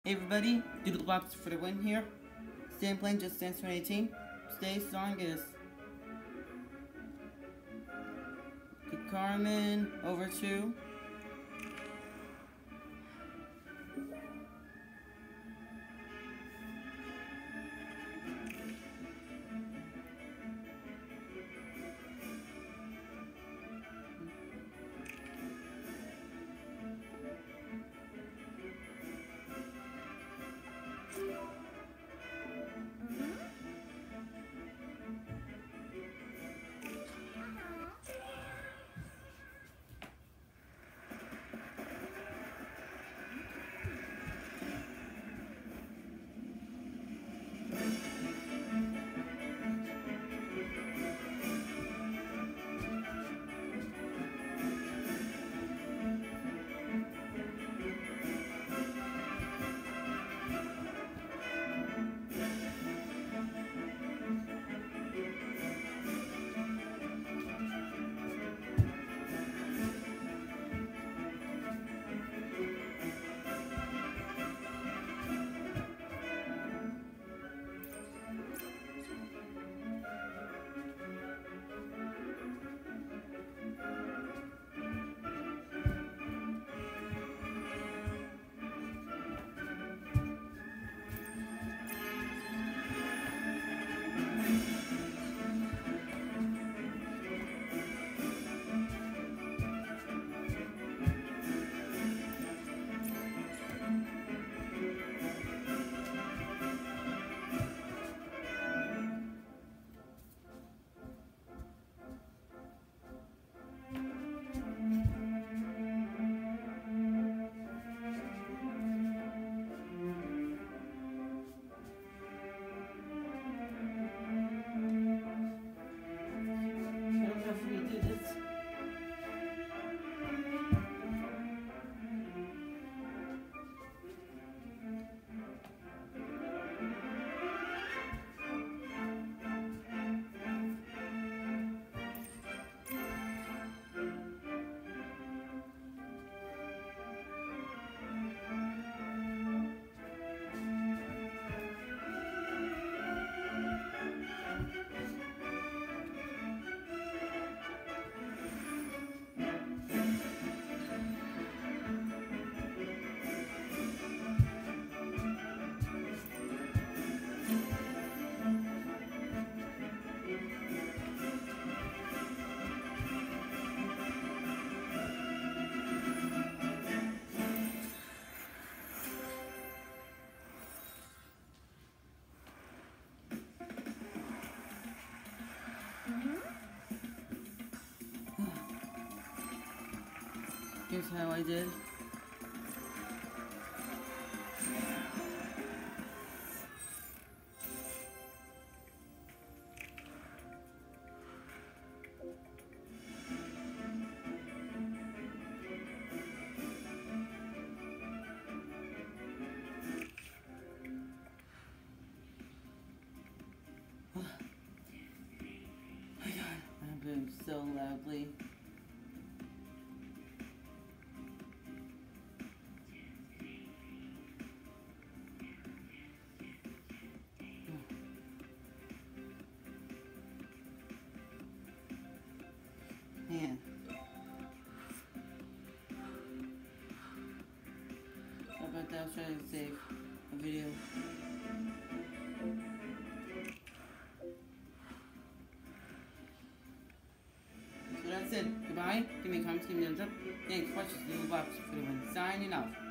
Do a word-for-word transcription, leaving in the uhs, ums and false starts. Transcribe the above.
Hey everybody, Doodlebox for the win here. Stay playing Just Dance twenty eighteen. Stay strongest. Good Carmen, over two. Here's how I did. Oh my God, I'm boomed so loudly. Man. How about that? I was trying to save a video. So that's it. Goodbye. Give me a comment, give me a thumbs up. Thanks for watching Doodlebox for the win. Signing off.